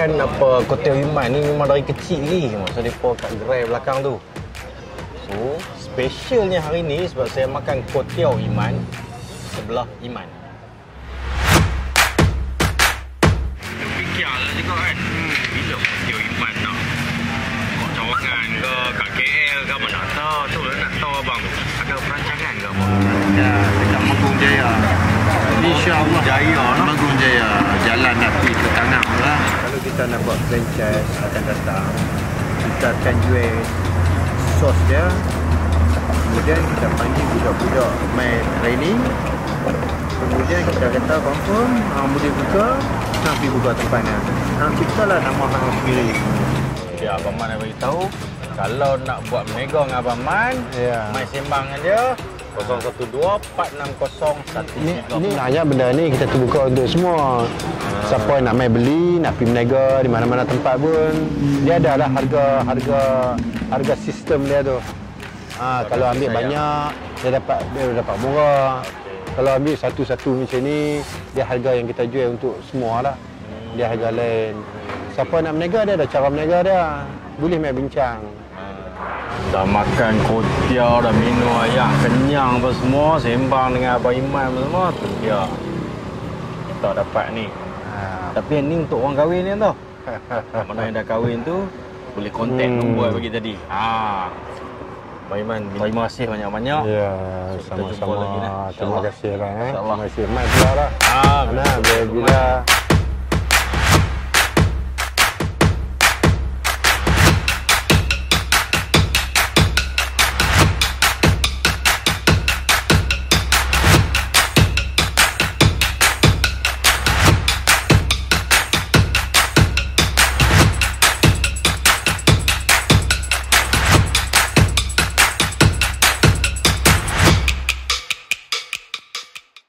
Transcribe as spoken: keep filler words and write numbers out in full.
makan apa kotel Iman ni memang dari kecil ni. Masa depa kat gerai belakang tu. So, specialnya hari ni sebab saya makan kotel Iman sebelah Iman. Fikirlah juga kan. Hmm, bila kotel Iman nak kat Cawangan ke, kat K L ke mana tahu. Tu nak tahu abang tu. Ada perancangan ke abang? Ya, dekat Manggung Jaya. InsyaAllah Jaya, no? Manggung Jaya. Jalan nak pergi ke Tanah lah. Kalau kita nak buat franchise akan datang, kita akan jual sos dia. Kemudian kita panggil budak-budak main training. Kemudian kita kata confirm, hang boleh buka, hang pergi buka tempat ni. Hang ciptalah nama hang sendiri. Ya, Abang Man nak beritahu, kalau nak buat mega dengan Abang Man, Ya. main sembang dengan dia kosong satu dua empat enam kosong satu Ni, tiga. ni hanya benda ni kita terbuka untuk semua. Siapa yang nak main beli, nak pergi berniaga di mana-mana tempat pun, dia ada lah harga harga harga sistem dia tu. Ha, kalau ambil sayang. banyak, dia dapat dia dapat murah. Kalau ambil satu-satu macam ni, dia harga yang kita jual untuk semua lah. Dia harga lain. Siapa nak berniaga, dia ada cara berniaga dia. Boleh main bincang. Dah makan kotiau, dah minum ayak kenyang apa semua, sembang dengan Abang Iman apa semua, tu dia kita dapat ni. Ha, Tapi yang ni untuk orang kahwin ni tau. Mana yang dah kahwin tu boleh kontak Hmm. nombor bagi tadi. Ha. Abang Iman, terima kasih banyak-banyak. ya, So, kita jumpa sama-sama. lagi, nah. Terima InsyaAllah. kasih lah. Eh. InsyaAllah. Terima kasih. Mai pula lah. Ah, Nah, bila